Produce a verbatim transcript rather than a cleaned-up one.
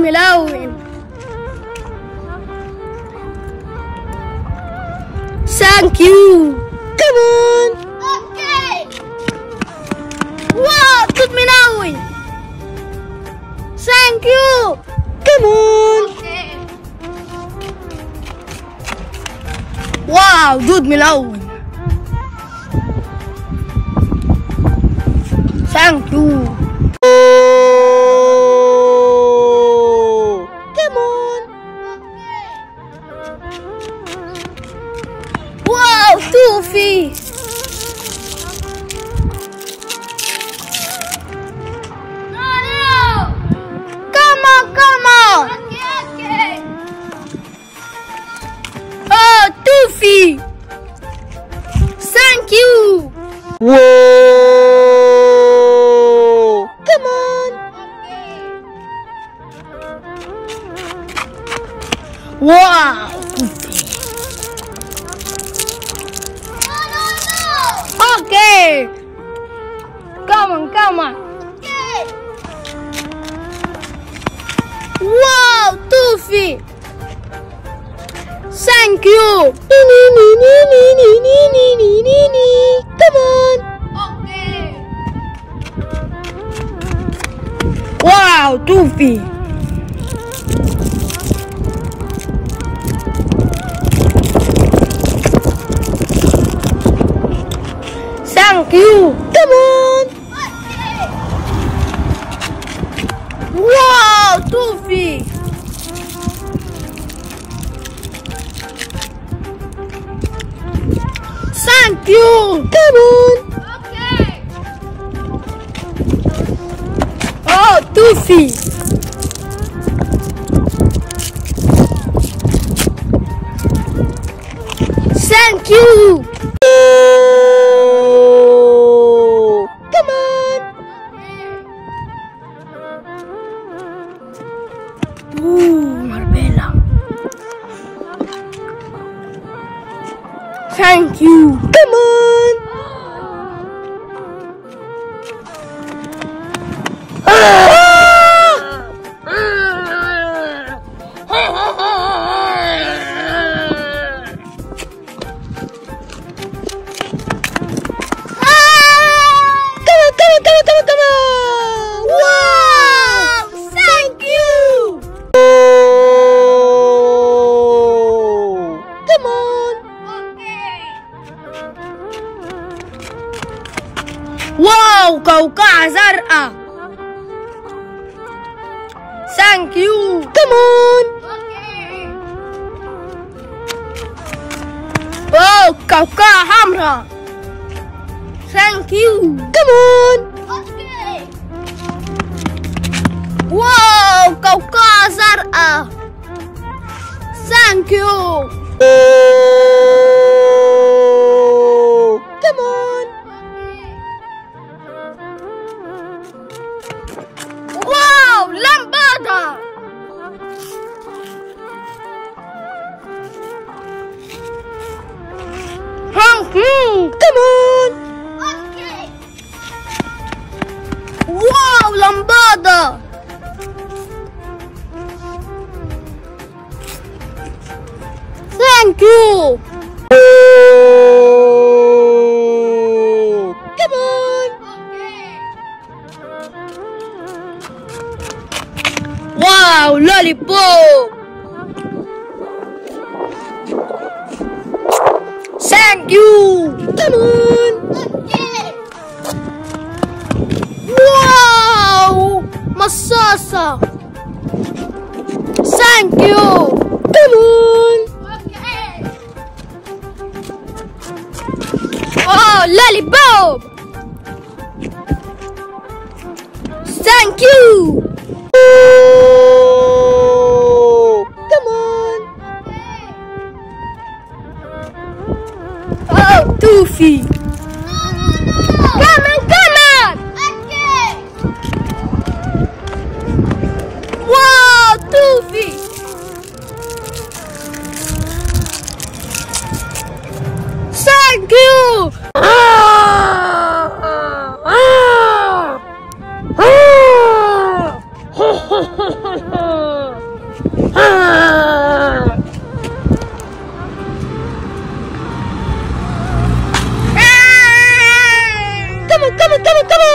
ملون. Thank you. Come on. Okay. Wow, دود ملون. Thank you. Come on. Okay. واو دود ملون. Thank you. Come on. Wow, Toofy. No, no. Come on, come on. Okay, okay. Oh, Toofy. Thank you. Whoa. Come on. Okay. Wow. No, no, no. Okay. Come on, come on. Okay. Wow, Toofy. Thank you. Come on. Okay. Wow, Toofy. Thank you. Come on. Okay. Wow, Toofy. Thank you. Come on. Okay. Oh, Toofy. Thank you. Come on. Ooh, Marbella. Thank you. Come on. واو قوقعة زرقاء. Thank you. Come on. Okay. واو قوقعة حمراء. Thank you. Come on. Okay. واو قوقعة زرقاء. Thank you. Come on. واو لمبادة. Thank you. Come on. Okay. واو لمبادة. Thank you. Come on. Okay. Wow, lollipop. Thank you. Come on. Okay. Wow, مصاصة. Thank you. Come on. Okay. Oh, lollipop. Thank you. Come on. Oh, Toofy. No, no, no. Come on, come on. Okay. Wow, Toofy. Thank you. Ah! Ah! Ah! كمان